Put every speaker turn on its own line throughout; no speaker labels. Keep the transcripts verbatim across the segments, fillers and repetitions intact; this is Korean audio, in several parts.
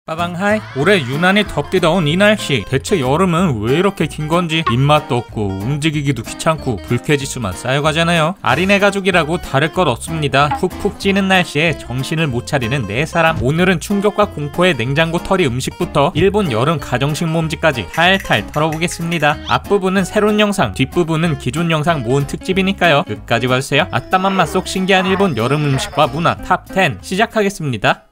빠방하이. 올해 유난히 덥디 더운 이 날씨, 대체 여름은 왜 이렇게 긴 건지 입맛도 없고 움직이기도 귀찮고 불쾌지수만 쌓여가잖아요. 아린의 가족이라고 다를 것 없습니다. 푹푹 찌는 날씨에 정신을 못 차리는 네 사람. 오늘은 충격과 공포의 냉장고 털이 음식부터 일본 여름 가정식 몸지까지 탈탈 털어보겠습니다. 앞부분은 새로운 영상, 뒷부분은 기존 영상 모은 특집이니까요. 끝까지 봐주세요. 아따만 맛 속 신기한 일본 여름 음식과 문화 탑 텐 시작하겠습니다.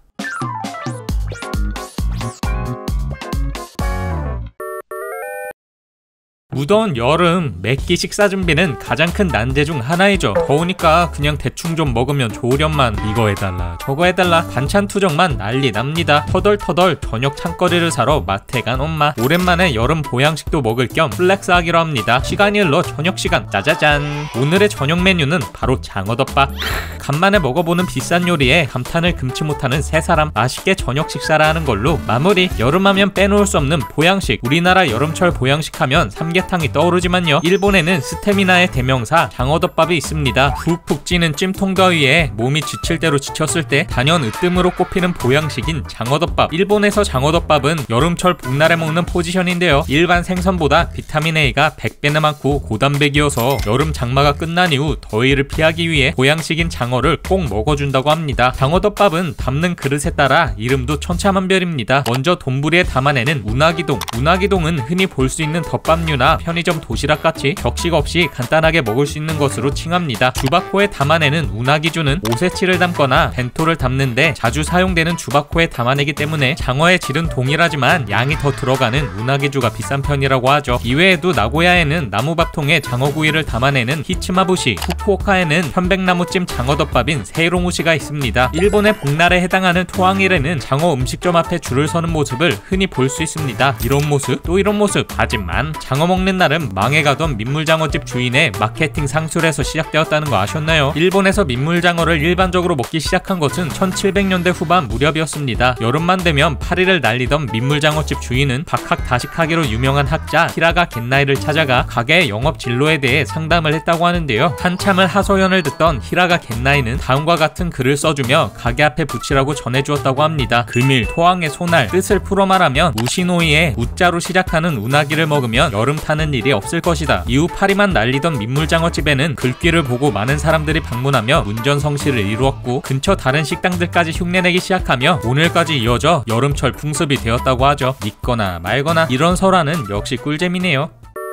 무더운 여름, 매끼 식사 준비는 가장 큰 난제 중 하나이죠. 더우니까 그냥 대충 좀 먹으면 좋으련만 이거 해달라 저거 해달라 반찬 투정만 난리 납니다. 터덜터덜 저녁 찬거리를 사러 마트에 간 엄마. 오랜만에 여름 보양식도 먹을 겸 플렉스 하기로 합니다. 시간이 흘러 저녁 시간. 짜자잔. 오늘의 저녁 메뉴는 바로 장어덮밥. 간만에 먹어보는 비싼 요리에 감탄을 금치 못하는 세 사람. 맛있게 저녁 식사를 하는 걸로 마무리. 여름하면 빼놓을 수 없는 보양식. 우리나라 여름철 보양식 하면 삼계탕이 떠오르지만요, 일본에는 스태미나의 대명사 장어덮밥이 있습니다. 푹푹 찌는 찜통 더위에 몸이 지칠 대로 지쳤을 때 단연 으뜸으로 꼽히는 보양식인 장어덮밥. 일본에서 장어덮밥은 여름철 복날에 먹는 포지션인데요, 일반 생선보다 비타민 A가 백 배나 많고 고단백이어서 여름 장마가 끝난 이후 더위를 피하기 위해 보양식인 장어를 꼭 먹어준다고 합니다. 장어덮밥은 담는 그릇에 따라 이름도 천차만별입니다. 먼저 돈부리에 담아내는 우나기동. 우나기동은 흔히 볼 수 있는 덮밥류나 편의점 도시락같이 격식 없이 간단하게 먹을 수 있는 것으로 칭합니다. 주바코에 담아내는 우나기주는 오세치를 담거나 벤토를 담는데 자주 사용되는 주바코에 담아내기 때문에 장어의 질은 동일하지만 양이 더 들어가는 우나기주가 비싼 편이라고 하죠. 이외에도 나고야에는 나무밥통에 장어구이를 담아내는 히치마부시, 후쿠오카에는 편백나무찜 장어덮밥인 세이로무시가 있습니다. 일본의 복날에 해당하는 토항일에는 장어 음식점 앞에 줄을 서는 모습을 흔히 볼 수 있습니다. 이런 모습 또 이런 모습. 하지만 장어 먹는 날은 망해가던 민물장어집 주인의 마케팅 상술에서 시작되었다는 거 아셨나요? 일본에서 민물장어를 일반적으로 먹기 시작한 것은 천칠백 년대 후반 무렵이었습니다. 여름만 되면 파리를 날리던 민물장어집 주인은 박학다식하기로 유명한 학자 히라가 겐나이를 찾아가 가게의 영업 진로에 대해 상담을 했다고 하는데요, 한참을 하소연을 듣던 히라가 겐나이는 다음과 같은 글을 써주며 가게 앞에 붙이라고 전해주었다고 합니다. 금일 토항의 소날. 뜻을 풀어 말하면 우시노이에 우자로 시작하는 우나기를 먹으면 여름 타는 일이 없을 것이다. 이후 파리만 날리던 민물장어집에는 글귀를 보고 많은 사람들이 방문하며 문전성시를 이루었고 근처 다른 식당들까지 흉내내기 시작하며 오늘까지 이어져 여름철 풍습이 되었다고 하죠. 믿거나 말거나 이런 설화는 역시 꿀잼이네요.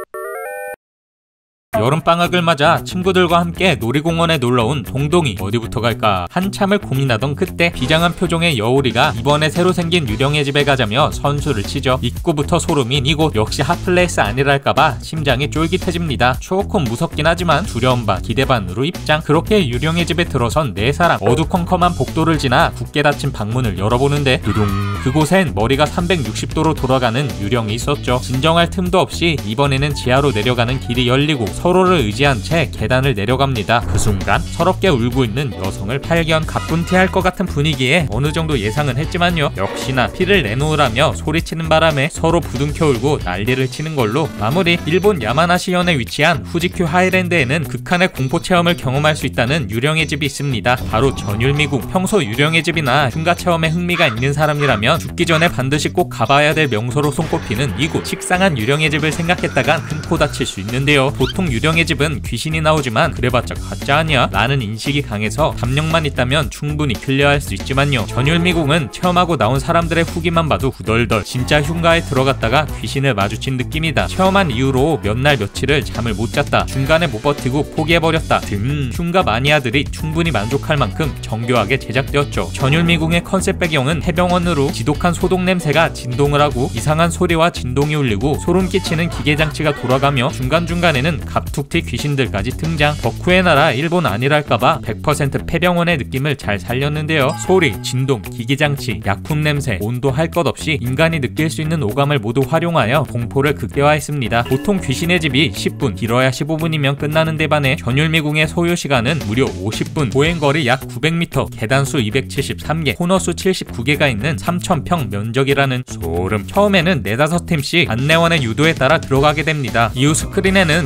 여름방학을 맞아 친구들과 함께 놀이공원에 놀러온 동동이. 어디부터 갈까 한참을 고민하던 그때 비장한 표정의 여우리가 이번에 새로 생긴 유령의 집에 가자며 선수를 치죠. 입구부터 소름인 이곳. 역시 핫플레이스 아니랄까봐 심장이 쫄깃해집니다. 조금 무섭긴 하지만 두려움 반 기대 반으로 입장. 그렇게 유령의 집에 들어선 네 사람. 어두컴컴한 복도를 지나 굳게 닫힌 방문을 열어보는데 두둥. 그곳엔 머리가 삼백육십 도로 돌아가는 유령이 있었죠. 진정할 틈도 없이 이번에는 지하로 내려가는 길이 열리고 서로를 의지한 채 계단을 내려갑니다. 그 순간 서럽게 울고 있는 여성을 발견. 가뿐티할 것 같은 분위기에 어느 정도 예상은 했지만요, 역시나 피를 내놓으라며 소리치는 바람에 서로 부둥켜 울고 난리를 치는 걸로 마무리. 일본 야마나시현에 위치한 후지큐 하이랜드에는 극한의 공포 체험을 경험할 수 있다는 유령의 집이 있습니다. 바로 전율미궁. 평소 유령의 집이나 흉가 체험에 흥미가 있는 사람이라면 죽기 전에 반드시 꼭 가봐야 될 명소로 손꼽히는 이곳. 식상한 유령의 집을 생각했다간 큰 코 다칠 수 있는데요, 보통 유령의 집은 귀신이 나오지만 그래봤자 가짜 아니야 라는 인식이 강해서 담력만 있다면 충분히 클리어할 수 있지만요, 전율미궁은 체험하고 나온 사람들의 후기만 봐도 후덜덜 진짜 흉가에 들어갔다가 귀신을 마주친 느낌이다. 체험한 이후로 몇 날 며칠을 잠을 못 잤다. 중간에 못 버티고 포기해버렸다 등 흉가 마니아들이 충분히 만족할 만큼 정교하게 제작되었죠. 전율미궁의 컨셉 배경은 해병원으로 지독한 소독 냄새가 진동을 하고 이상한 소리와 진동이 울리고 소름 끼치는 기계장치가 돌아가며 중간중간에는 갑툭튀 귀신들까지 등장. 덕후의 나라 일본 아니랄까봐 백 퍼센트 폐병원의 느낌을 잘 살렸는데요. 소리, 진동, 기기장치, 약품 냄새, 온도 할 것 없이 인간이 느낄 수 있는 오감을 모두 활용하여 공포를 극대화했습니다. 보통 귀신의 집이 십 분, 길어야 십오 분이면 끝나는 데 반해 전율미궁의 소요시간은 무려 오십 분, 보행거리 약 구백 미터, 계단수 이백칠십삼 개, 코너수 칠십구 개가 있는 삼천 평 면적이라는 소름. 처음에는 네다섯 팀씩 안내원의 유도에 따라 들어가게 됩니다. 이후 스크린에는 병원의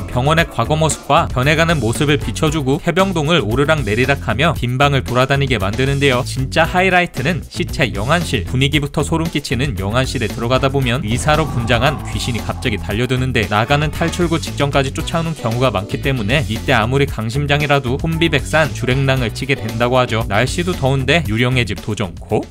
과거 모습과 변해가는 모습을 비춰주고 해병동을 오르락내리락하며 빈방을 돌아다니게 만드는데요. 진짜 하이라이트는 시체 영안실. 분위기부터 소름 끼치는 영안실에 들어가다 보면 의사로 분장한 귀신이 갑자기 달려드는데 나가는 탈출구 직전까지 쫓아오는 경우가 많기 때문에 이때 아무리 강심장이라도 혼비백산 주랭랑을 치게 된다고 하죠. 날씨도 더운데 유령의 집 도전 고?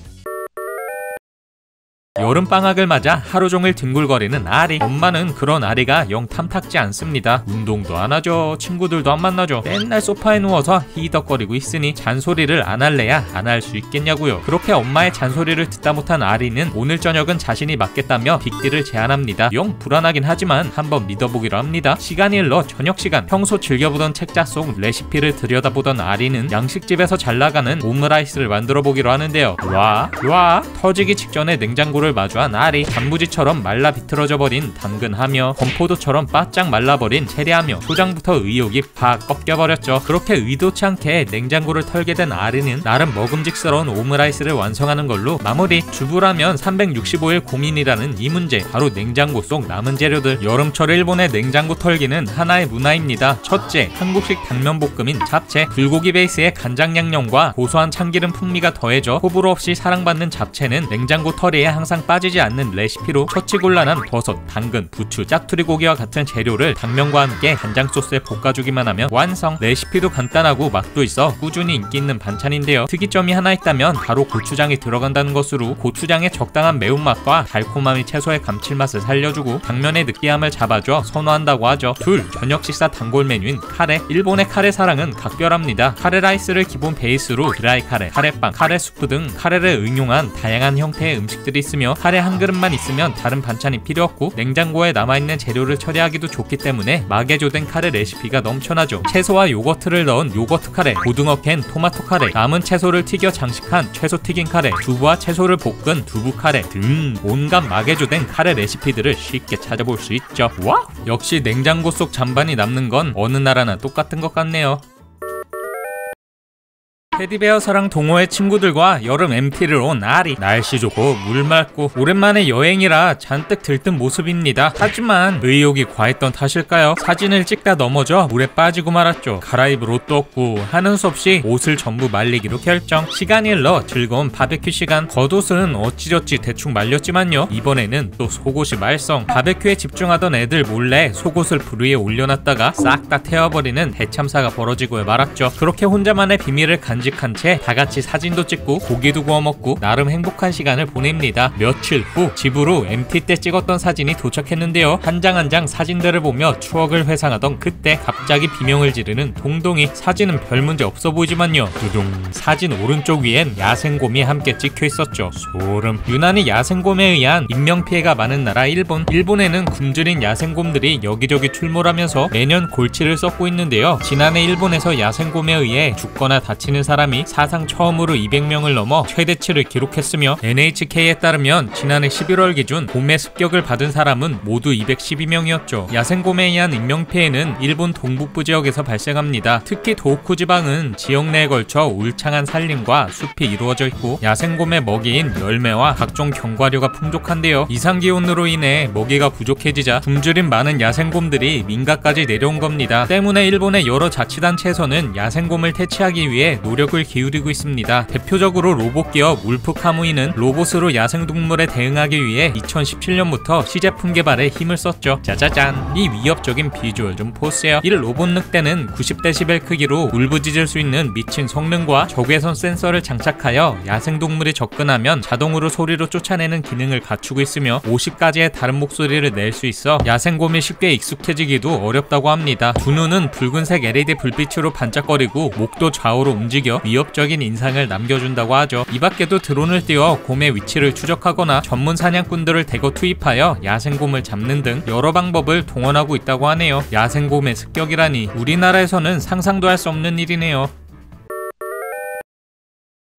여름방학을 맞아 하루종일 뒹굴거리는 아리. 엄마는 그런 아리가 영 탐탁지 않습니다. 운동도 안 하죠. 친구들도 안 만나죠. 맨날 소파에 누워서 히덕거리고 있으니 잔소리를 안 할래야 안 할 수 있겠냐고요. 그렇게 엄마의 잔소리를 듣다 못한 아리는 오늘 저녁은 자신이 맡겠다며 빅딜을 제안합니다. 영 불안하긴 하지만 한번 믿어보기로 합니다. 시간이 흘러 저녁시간. 평소 즐겨보던 책자 속 레시피를 들여다보던 아리는 양식집에서 잘나가는 오므라이스를 만들어보기로 하는데요. 와, 와 터지기 직전에 냉장고를 마주한 아리. 단무지처럼 말라 비틀어져 버린 당근하며 건포도처럼 바짝 말라버린 체리하며 초장부터 의욕이 팍 꺾여버렸죠. 그렇게 의도치 않게 냉장고를 털게 된 아리는 나름 먹음직스러운 오므라이스를 완성하는 걸로 마무리. 주부라면 삼백육십오 일 고민이라는 이 문제. 바로 냉장고 속 남은 재료들. 여름철 일본의 냉장고 털기는 하나의 문화입니다. 첫째, 한국식 당면볶음인 잡채. 불고기 베이스의 간장 양념과 고소한 참기름 풍미가 더해져 호불호 없이 사랑받는 잡채는 냉장고 털이에 항상 빠지지 않는 레시피로 처치곤란한 버섯, 당근, 부추, 짜투리 고기와 같은 재료를 당면과 함께 간장 소스에 볶아주기만 하면 완성. 레시피도 간단하고 맛도 있어 꾸준히 인기 있는 반찬인데요. 특이점이 하나 있다면 바로 고추장이 들어간다는 것으로 고추장의 적당한 매운맛과 달콤함이 채소의 감칠맛을 살려주고 당면의 느끼함을 잡아줘 선호한다고 하죠. 둘, 저녁 식사 단골 메뉴인 카레. 일본의 카레 사랑은 각별합니다. 카레 라이스를 기본 베이스로 드라이 카레, 카레빵, 카레 수프 등 카레를 응용한 다양한 형태의 음식들이 있으며 카레 한 그릇만 있으면 다른 반찬이 필요 없고 냉장고에 남아있는 재료를 처리하기도 좋기 때문에 마개조된 카레 레시피가 넘쳐나죠. 채소와 요거트를 넣은 요거트 카레, 고등어 캔 토마토 카레, 남은 채소를 튀겨 장식한 채소 튀긴 카레, 두부와 채소를 볶은 두부 카레 등 온갖 마개조된 카레 레시피들을 쉽게 찾아볼 수 있죠. 와! 역시 냉장고 속 잔반이 남는 건 어느 나라나 똑같은 것 같네요. 테디베어사랑 동호회 친구들과 여름 엠티를 온 아리. 날씨 좋고 물 맑고 오랜만에 여행이라 잔뜩 들뜬 모습입니다. 하지만 의욕이 과했던 탓일까요? 사진을 찍다 넘어져 물에 빠지고 말았죠. 갈아입을 옷도 없고 하는 수 없이 옷을 전부 말리기로 결정. 시간이 흘러 즐거운 바베큐 시간. 겉옷은 어찌저찌 대충 말렸지만요. 이번에는 또 속옷이 말썽. 바베큐에 집중하던 애들 몰래 속옷을 불 위에 올려놨다가 싹 다 태워버리는 대참사가 벌어지고 말았죠. 그렇게 혼자만의 비밀을 간직한 채 다같이 사진도 찍고 고기도 구워 먹고 나름 행복한 시간을 보냅니다. 며칠 후 집으로 엠티 때 찍었던 사진이 도착했는데요. 한 장 한 장 사진들을 보며 추억을 회상하던 그때 갑자기 비명을 지르는 동동이. 사진은 별 문제 없어 보이지만요. 두둥. 사진 오른쪽 위엔 야생곰이 함께 찍혀 있었죠. 소름. 유난히 야생곰에 의한 인명피해가 많은 나라 일본. 일본에는 굶주린 야생곰들이 여기저기 출몰하면서 매년 골치를 썩고 있는데요. 지난해 일본에서 야생곰에 의해 죽거나 다치는 사람이 사상 처음으로 이백 명을 넘어 최대치를 기록했으며 엔에이치케이에 따르면 지난해 십일월 기준 곰의 습격을 받은 사람은 모두 이백십이 명이었죠. 야생곰에 의한 인명피해는 일본 동북부 지역에서 발생합니다. 특히 도호쿠 지방은 지역 내에 걸쳐 울창한 산림과 숲이 이루어져 있고 야생곰의 먹이인 열매와 각종 견과류가 풍족한데요. 이상기온으로 인해 먹이가 부족해지자 굶주린 많은 야생곰들이 민가까지 내려온 겁니다. 때문에 일본의 여러 자치단체에서는 야생곰을 퇴치하기 위해 노력을 기울이고 있습니다. 대표적으로 로봇 기업 울프 카무이는 로봇으로 야생동물에 대응하기 위해 이천십칠 년부터 시제품 개발에 힘을 썼죠. 짜자잔. 이 위협적인 비주얼 좀 보세요. 이 로봇 늑대는 구십 데시벨 크기로 울부짖을 수 있는 미친 성능과 적외선 센서를 장착하여 야생동물이 접근하면 자동으로 소리로 쫓아내는 기능을 갖추고 있으며 오십 가지의 다른 목소리를 낼 수 있어 야생곰이 쉽게 익숙해지기도 어렵다고 합니다. 두 눈은 붉은색 엘이디 불빛으로 반짝거리고 목도 좌우로 움직여 위협적인 인상을 남겨준다고 하죠. 이 밖에도 드론을 띄워 곰의 위치를 추적하거나 전문 사냥꾼들을 대거 투입하여 야생곰을 잡는 등 여러 방법을 동원하고 있다고 하네요. 야생곰의 습격이라니 우리나라에서는 상상도 할 수 없는 일이네요.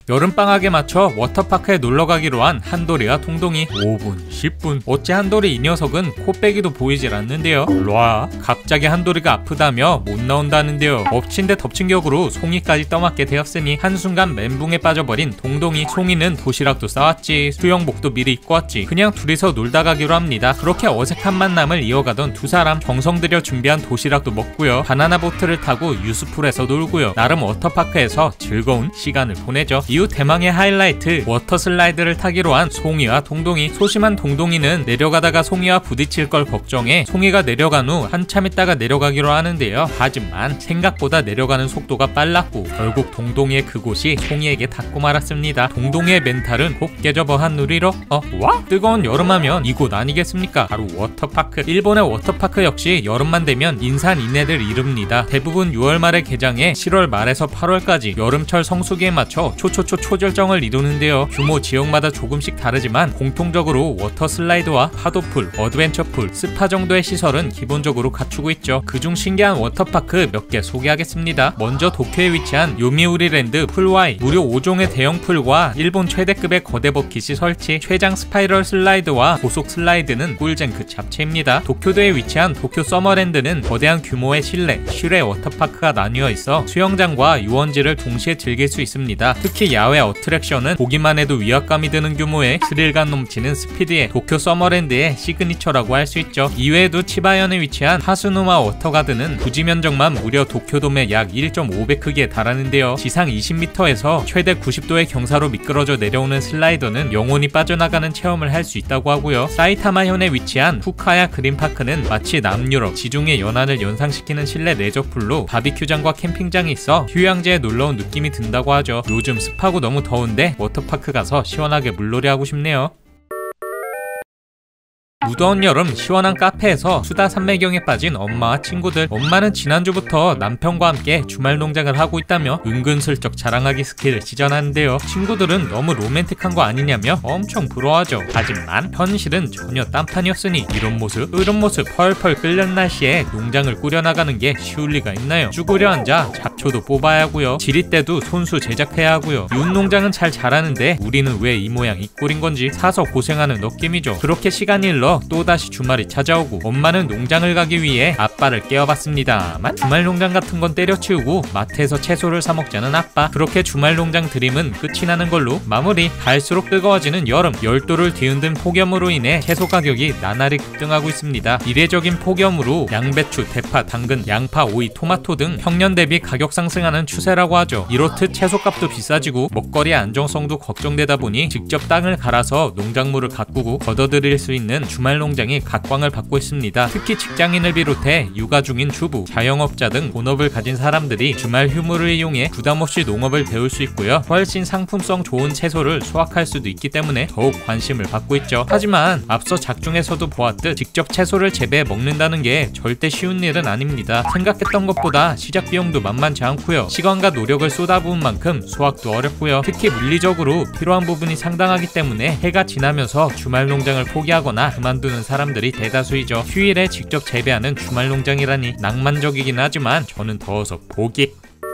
여름방학에 맞춰 워터파크에 놀러가기로 한 한돌이와 동동이. 오 분, 십 분. 어째 한돌이 이 녀석은 코빼기도 보이질 않는데요. 일로와. 갑자기 한돌이가 아프다며 못 나온다는데요. 엎친 데 덮친 격으로 송이까지 떠맡게 되었으니 한순간 멘붕에 빠져버린 동동이. 송이는 도시락도 싸왔지, 수영복도 미리 입고 왔지. 그냥 둘이서 놀다 가기로 합니다. 그렇게 어색한 만남을 이어가던 두 사람, 정성 들여 준비한 도시락도 먹고요, 바나나 보트를 타고 유스풀에서 놀고요, 나름 워터파크에서 즐거운 시간을 보내죠. 이후 대망의 하이라이트, 워터 슬라이드를 타기로 한 송이와 동동이. 소심한 동동이는 내려가다가 송이와 부딪힐 걸 걱정해 송이가 내려간 후 한참 있다가 내려가기로 하는데요. 하지만 생각보다 내려가는 속도가 빨랐고 결국 동동이의 그곳이 송이에게 닿고 말았습니다. 동동이의 멘탈은 곧 깨져버 한누리로. 어? 와? 뜨거운 여름하면 이곳 아니겠습니까? 바로 워터파크. 일본의 워터파크 역시 여름만 되면 인산인해를 이룹니다. 대부분 유월 말에 개장해 칠월 말에서 팔월까지 여름철 성수기에 맞춰 초초초 초절정을 이루는데요. 규모 지역마다 조금씩 다르지만 공통적으로 워터 슬라이드와 파도풀, 어드벤처풀, 스파 정도의 시설은 기본적으로 갖추고 있죠. 그중 신기한 워터파크 몇 개 소개하겠습니다. 먼저 도쿄에 위치한 요미우리랜드 풀와이. 무려 오 종의 대형 풀과 일본 최대급의 거대 버킷이 설치, 최장 스파이럴 슬라이드와 고속 슬라이드는 꿀잼 그 잡채입니다. 도쿄도에 위치한 도쿄 서머랜드는 거대한 규모의 실내, 실외 워터파크가 나뉘어 있어 수영장과 유원지를 동시에 즐길 수 있습니다. 특히 야외 어트랙션은 보기만 해도 위압감이 드는 규모의 스릴감 넘치는 스피드의 도쿄 서머랜드의 시그니처라고 할 수 있죠. 이외에도 치바현에 위치한 하스누마 워터가든은 부지 면적만 무려 도쿄돔의 약 일 점 오 배 크기에 달하는데요. 지상 이십 미터에서 최대 구십 도의 경사로 미끄러져 내려오는 슬라이더는 영혼이 빠져나가는 체험을 할 수 있다고 하고요. 사이타마현에 위치한 후카야 그린파크는 마치 남유럽 지중해 연안을 연상시키는 실내 레저풀로 바비큐장과 캠핑장이 있어 휴양지에 놀러온 느낌이 든다고 하죠. 요즘 습하고 너무 더운데 워터파크 가서 시원하게 물놀이 하고 싶네요. 무더운 여름 시원한 카페에서 수다 산매경에 빠진 엄마와 친구들. 엄마는 지난주부터 남편과 함께 주말 농장을 하고 있다며 은근슬쩍 자랑하기 스킬을 시전하는데요. 친구들은 너무 로맨틱한 거 아니냐며 엄청 부러워하죠. 하지만 현실은 전혀 딴판이었으니 이런 모습 이런 모습 펄펄 끓는 날씨에 농장을 꾸려나가는 게 쉬울 리가 있나요. 쭈그려 앉아 잡초도 뽑아야 하고요, 지리대도 손수 제작해야 하고요. 윤농장은 잘 자라는데 우리는 왜 이 모양 이 꼴인 건지 사서 고생하는 느낌이죠. 그렇게 시간이 흘러 또다시 주말이 찾아오고 엄마는 농장을 가기 위해 아빠를 깨워봤습니다만 주말 농장 같은 건 때려치우고 마트에서 채소를 사 먹자는 아빠. 그렇게 주말 농장 드림은 끝이 나는 걸로 마무리. 갈수록 뜨거워지는 여름, 열도를 뒤흔든 폭염으로 인해 채소 가격이 나날이 급등하고 있습니다. 이례적인 폭염으로 양배추, 대파, 당근, 양파, 오이, 토마토 등 평년 대비 가격 상승하는 추세라고 하죠. 이렇듯 채소값도 비싸지고 먹거리 안정성도 걱정되다 보니 직접 땅을 갈아서 농작물을 가꾸고 걷어들일 수 있는 주말 농장이 각광을 받고 있습니다. 특히 직장인을 비롯해 육아 중인 주부, 자영업자 등 본업을 가진 사람들이 주말 휴무를 이용해 부담없이 농업을 배울 수 있고요, 훨씬 상품성 좋은 채소를 수확할 수도 있기 때문에 더욱 관심을 받고 있죠. 하지만 앞서 작중에서도 보았듯 직접 채소를 재배해 먹는다는 게 절대 쉬운 일은 아닙니다. 생각했던 것보다 시작 비용도 만만치 않고요, 시간과 노력을 쏟아부은 만큼 수확도 어렵고요, 특히 물리적으로 필요한 부분이 상당하기 때문에 해가 지나면서 주말 농장을 포기하거나 그만두는 사람들이 대다수이죠. 휴일에 직접 재배하는 주말 농장이라니 낭만적이긴 하지만 저는 더워서 포기.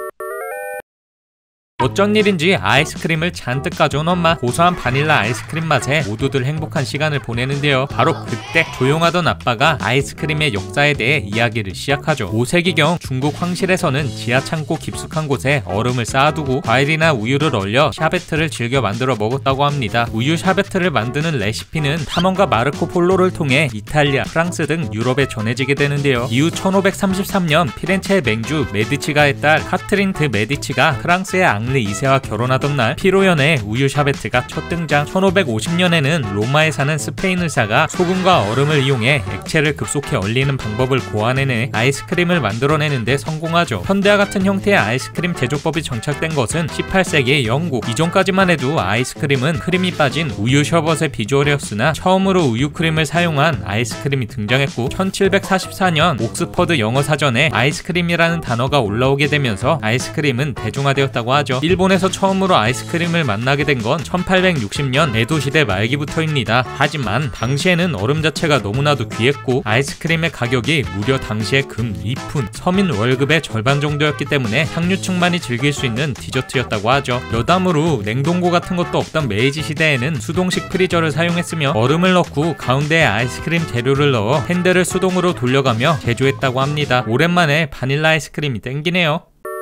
어쩐 일인지 아이스크림을 잔뜩 가져온 엄마. 고소한 바닐라 아이스크림 맛에 모두들 행복한 시간을 보내는데요. 바로 그때 조용하던 아빠가 아이스크림의 역사에 대해 이야기를 시작하죠. 오 세기경 중국 황실에서는 지하 창고 깊숙한 곳에 얼음을 쌓아두고 과일이나 우유를 얼려 샤베트를 즐겨 만들어 먹었다고 합니다. 우유 샤베트를 만드는 레시피는 탐험가 마르코 폴로를 통해 이탈리아, 프랑스 등 유럽에 전해지게 되는데요. 이후 천오백삼십삼 년 피렌체의 맹주 메디치가의 딸 카트린 드 메디치가 프랑스의 앙리 이 세와 결혼하던 날 피로연의 우유 샤베트가 첫 등장. 천오백오십 년에는 로마에 사는 스페인 의사가 소금과 얼음을 이용해 액체를 급속히 얼리는 방법을 고안해내 아이스크림을 만들어내는데 성공하죠. 현대와 같은 형태의 아이스크림 제조법이 정착된 것은 십팔 세기의 영국. 이전까지만 해도 아이스크림은 크림이 빠진 우유 셔벗의 비주얼이었으나 처음으로 우유 크림을 사용한 아이스크림이 등장했고 천칠백사십사 년 옥스퍼드 영어 사전에 아이스크림이라는 단어가 올라오게 되면서 아이스크림은 대중화되었다고 하죠. 일본에서 처음으로 아이스크림을 만나게 된 건 천팔백육십 년 에도 시대 말기부터입니다. 하지만 당시에는 얼음 자체가 너무나도 귀했고 아이스크림의 가격이 무려 당시에 금 이 푼, 서민 월급의 절반 정도였기 때문에 상류층만이 즐길 수 있는 디저트였다고 하죠. 여담으로 냉동고 같은 것도 없던 메이지 시대에는 수동식 프리저를 사용했으며 얼음을 넣고 가운데에 아이스크림 재료를 넣어 핸들을 수동으로 돌려가며 제조했다고 합니다. 오랜만에 바닐라 아이스크림이 땡기네요.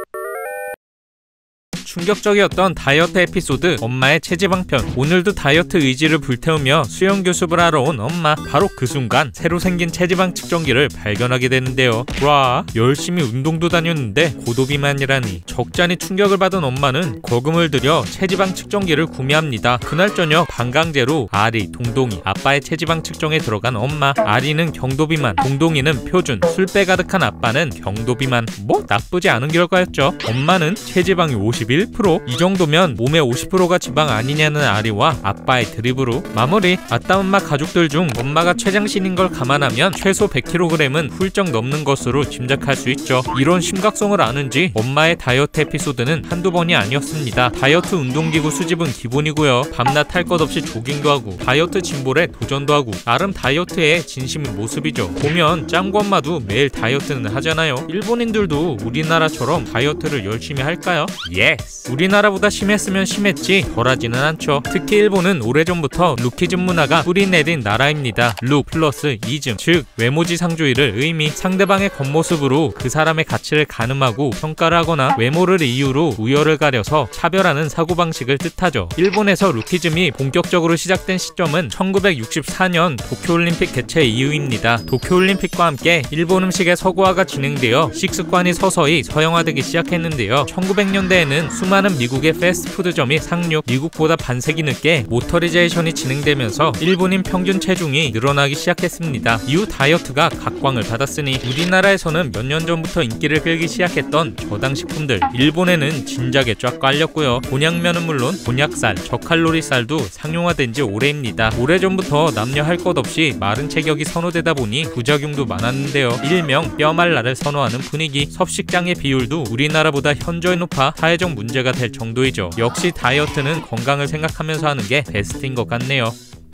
충격적이었던 다이어트 에피소드, 엄마의 체지방편. 오늘도 다이어트 의지를 불태우며 수영 교습을 하러 온 엄마. 바로 그 순간 새로 생긴 체지방 측정기를 발견하게 되는데요. 와, 열심히 운동도 다녔는데 고도비만이라니. 적잖이 충격을 받은 엄마는 거금을 들여 체지방 측정기를 구매합니다. 그날 저녁 방강제로 아리, 동동이, 아빠의 체지방 측정에 들어간 엄마. 아리는 경도비만, 동동이는 표준, 술배 가득한 아빠는 경도비만. 뭐 나쁘지 않은 결과였죠. 엄마는 체지방이 오십일 퍼센트, 이 정도면 몸의 오십 퍼센트가 지방 아니냐는 아리와 아빠의 드립으로 마무리. 아따 엄마 가족들 중 엄마가 최장신인 걸 감안하면 최소 백 킬로그램은 훌쩍 넘는 것으로 짐작할 수 있죠. 이런 심각성을 아는지 엄마의 다이어트 에피소드는 한두 번이 아니었습니다. 다이어트 운동기구 수집은 기본이고요. 밤낮 할 것 없이 조깅도 하고 다이어트 짐볼에 도전도 하고 나름 다이어트의 진심인 모습이죠. 보면 짱구 엄마도 매일 다이어트는 하잖아요. 일본인들도 우리나라처럼 다이어트를 열심히 할까요? 예스! 우리나라보다 심했으면 심했지 덜하지는 않죠. 특히 일본은 오래전부터 루키즘 문화가 뿌리내린 나라입니다. 룩 플러스 이즘, 즉 외모지상주의를 의미, 상대방의 겉모습으로 그 사람의 가치를 가늠하고 평가를 하거나 외모를 이유로 우열을 가려서 차별하는 사고방식을 뜻하죠. 일본에서 루키즘이 본격적으로 시작된 시점은 천구백육십사 년 도쿄올림픽 개최 이후입니다. 도쿄올림픽과 함께 일본 음식의 서구화가 진행되어 식습관이 서서히 서양화되기 시작했는데요. 천구백 년대에는 수많은 미국의 패스트푸드점이 상륙, 미국보다 반세기 늦게 모터리제이션이 진행되면서 일본인 평균 체중이 늘어나기 시작했습니다. 이후 다이어트가 각광을 받았으니 우리나라에서는 몇 년 전부터 인기를 끌기 시작했던 저당식품들, 일본에는 진작에 쫙 깔렸고요. 곤약면은 물론 곤약쌀, 저칼로리 쌀도 상용화된 지 오래입니다. 오래전부터 남녀 할 것 없이 마른 체격이 선호되다 보니 부작용도 많았는데요. 일명 뼈말라를 선호하는 분위기, 섭식장의 비율도 우리나라보다 현저히 높아 사회적 문제가 될 정도이죠. 역시 다이어트는 건강을 생각하면서 하는 게 베스트인 것 같네요.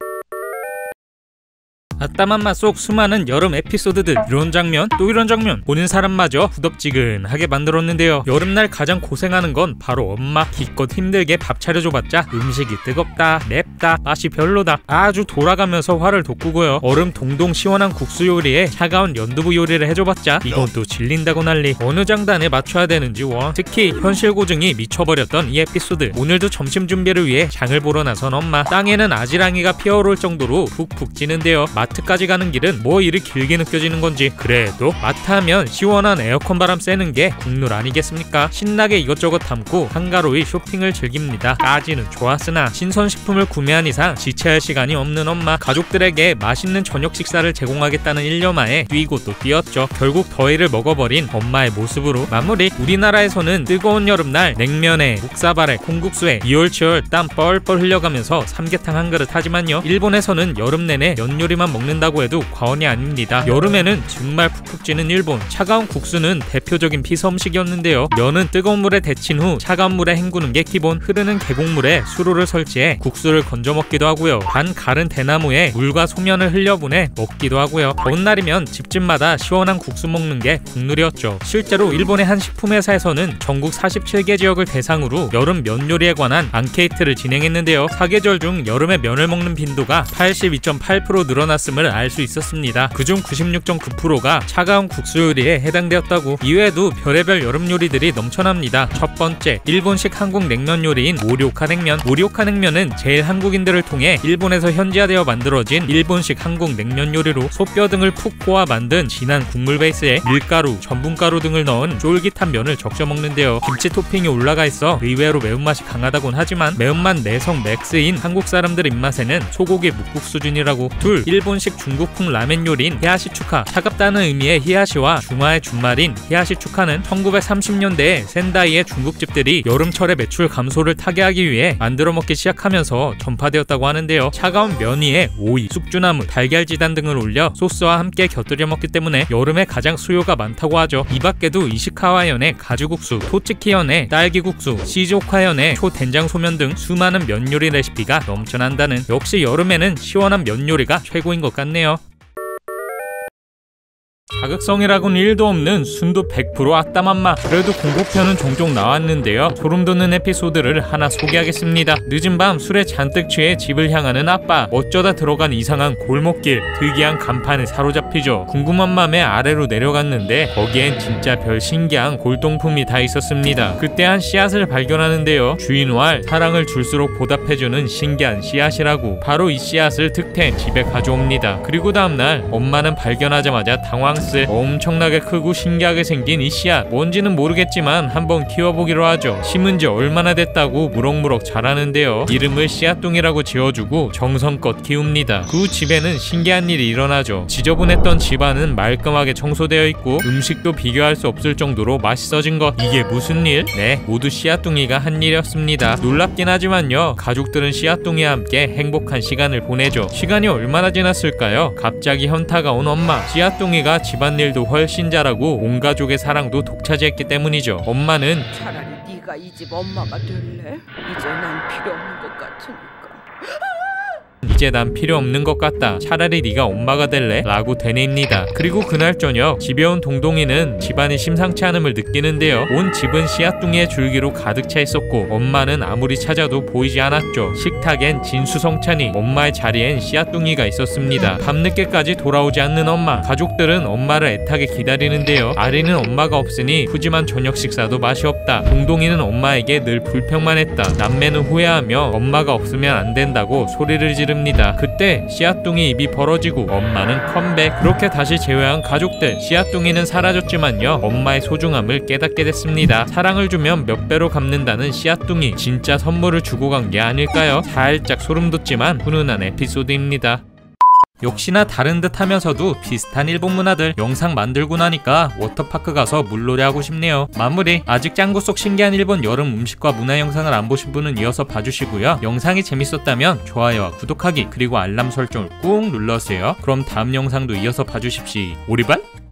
아따맘마 속 수많은 여름 에피소드들, 이런 장면 또 이런 장면 보는 사람마저 후덥지근하게 만들었는데요. 여름날 가장 고생하는 건 바로 엄마. 기껏 힘들게 밥 차려줘봤자 음식이 뜨겁다, 맵다, 맛이 별로다 아주 돌아가면서 화를 돋구고요. 얼음 동동 시원한 국수 요리에 차가운 연두부 요리를 해줘봤자 이건 또 질린다고 난리. 어느 장단에 맞춰야 되는지 와. 특히 현실 고증이 미쳐버렸던 이 에피소드. 오늘도 점심 준비를 위해 장을 보러 나선 엄마. 땅에는 아지랑이가 피어오를 정도로 푹푹 찌는데요. 마트까지 가는 길은 뭐 이리 길게 느껴지는 건지. 그래도 마트 하면 시원한 에어컨 바람 쐬는 게 국룰 아니겠습니까? 신나게 이것저것 담고 한가로이 쇼핑을 즐깁니다. 까지는 좋았으나 신선식품을 구매한 이상 지체할 시간이 없는 엄마. 가족들에게 맛있는 저녁 식사를 제공하겠다는 일념하에 뛰고 또 뛰었죠. 결국 더위를 먹어버린 엄마의 모습으로 마무리. 우리나라에서는 뜨거운 여름날 냉면에 묵사발에 콩국수에 이올치올 땀 뻘뻘 흘려가면서 삼계탕 한 그릇 하지만요, 일본에서는 여름 내내 면 요리만 먹는다고 해도 과언이 아닙니다. 여름에는 정말 푹푹 찌는 일본. 차가운 국수는 대표적인 피서 음식이었는데요. 면은 뜨거운 물에 데친 후 차가운 물에 헹구는 게 기본. 흐르는 계곡물에 수로를 설치해 국수를 건져 먹기도 하고요. 반 가른 대나무에 물과 소면을 흘려보내 먹기도 하고요. 더운 날이면 집집마다 시원한 국수 먹는 게 국룰이었죠. 실제로 일본의 한 식품회사에서는 전국 사십칠 개 지역을 대상으로 여름 면 요리에 관한 앙케이트를 진행했는데요. 사계절 중 여름에 면을 먹는 빈도가 팔십이 점 팔 퍼센트 늘어났음을 알 수 있었습니다. 그중 구십육 점 구 퍼센트가 차가운 국수 요리에 해당되었다고. 이외에도 별의별 여름 요리들이 넘쳐납니다. 첫 번째, 일본식 한국 냉면 요리인 모리오카 냉면. 모리오카 냉면은 제일 한국인들을 통해 일본에서 현지화되어 만들어진 일본식 한국 냉면 요리로 소뼈 등을 푹 고아 만든 진한 국물 베이스에 밀가루, 전분가루 등을 넣은 쫄깃한 면을 적셔 먹는데요. 김치 토핑이 올라가 있어 의외로 매운맛이 강하다곤 하지만 매운맛 내성 맥스인 한국 사람들 입맛에는 소고기 묵국 수준이라고. 둘, 일본 일본식 중국풍 라멘 요리인 히야시추카. 차갑다는 의미의 히야시와 중화의 준말인 히야시추카는 천구백삼십 년대에 센다이의 중국집들이 여름철에 매출 감소를 타개하기 위해 만들어 먹기 시작하면서 전파되었다고 하는데요. 차가운 면 위에 오이, 숙주나물, 달걀지단 등을 올려 소스와 함께 곁들여 먹기 때문에 여름에 가장 수요가 많다고 하죠. 이 밖에도 이시카와현의 가지국수, 토치키현의 딸기국수, 시즈오카현의 초된장소면 등 수많은 면 요리 레시피가 넘쳐난다는, 역시 여름에는 시원한 면 요리가 최고인 것 같네요. 자극성이라고는 일도 없는 순두 백 퍼센트 아따 맘마. 그래도 공포편은 종종 나왔는데요. 소름 돋는 에피소드를 하나 소개하겠습니다. 늦은 밤 술에 잔뜩 취해 집을 향하는 아빠. 어쩌다 들어간 이상한 골목길. 특이한 간판에 사로잡히죠. 궁금한 맘에 아래로 내려갔는데 거기엔 진짜 별 신기한 골동품이 다 있었습니다. 그때 한 씨앗을 발견하는데요. 주인 왈, 사랑을 줄수록 보답해주는 신기한 씨앗이라고. 바로 이 씨앗을 득템 집에 가져옵니다. 그리고 다음날 엄마는 발견하자마자 당황 엄청나게 크고 신기하게 생긴 이 씨앗. 뭔지는 모르겠지만 한번 키워보기로 하죠. 심은 지 얼마나 됐다고 무럭무럭 자라는데요. 이름을 씨앗둥이라고 지어주고 정성껏 키웁니다. 그 집에는 신기한 일이 일어나죠. 지저분했던 집안은 말끔하게 청소되어 있고 음식도 비교할 수 없을 정도로 맛있어진 것. 이게 무슨 일? 네, 모두 씨앗둥이가 한 일이었습니다. 놀랍긴 하지만요, 가족들은 씨앗둥이와 함께 행복한 시간을 보내죠. 시간이 얼마나 지났을까요? 갑자기 현타가 온 엄마. 씨앗둥이가 집안일도 훨씬 잘하고 온 가족의 사랑도 독차지했기 때문이죠. 엄마는
차라리 네가 이 집 엄마가 될래? 이제 난 필요 없는 것 같으니까.
이제 난 필요 없는 것 같다. 차라리 네가 엄마가 될래? 라고 되뇌입니다. 그리고 그날 저녁 집에 온 동동이는 집안이 심상치 않음을 느끼는데요. 온 집은 씨앗둥이의 줄기로 가득 차 있었고 엄마는 아무리 찾아도 보이지 않았죠. 식탁엔 진수성찬이, 엄마의 자리엔 씨앗둥이가 있었습니다. 밤늦게까지 돌아오지 않는 엄마. 가족들은 엄마를 애타게 기다리는데요. 아리는 엄마가 없으니 푸짐한 저녁 식사도 맛이 없다. 동동이는 엄마에게 늘 불평만 했다. 남매는 후회하며 엄마가 없으면 안 된다고 소리를 지릅니다. 그때 씨앗둥이 입이 벌어지고 엄마는 컴백. 그렇게 다시 재회한 가족들. 씨앗둥이는 사라졌지만요, 엄마의 소중함을 깨닫게 됐습니다. 사랑을 주면 몇 배로 갚는다는 씨앗둥이. 진짜 선물을 주고 간 게 아닐까요? 살짝 소름 돋지만 훈훈한 에피소드입니다. 역시나 다른 듯 하면서도 비슷한 일본 문화들 영상 만들고 나니까 워터파크 가서 물놀이 하고 싶네요. 마무리. 아직 짱구 속 신기한 일본 여름 음식과 문화 영상을 안 보신 분은 이어서 봐주시고요. 영상이 재밌었다면 좋아요와 구독하기 그리고 알람 설정을 꾹 눌러주세요. 그럼 다음 영상도 이어서 봐주십시오. 오리발?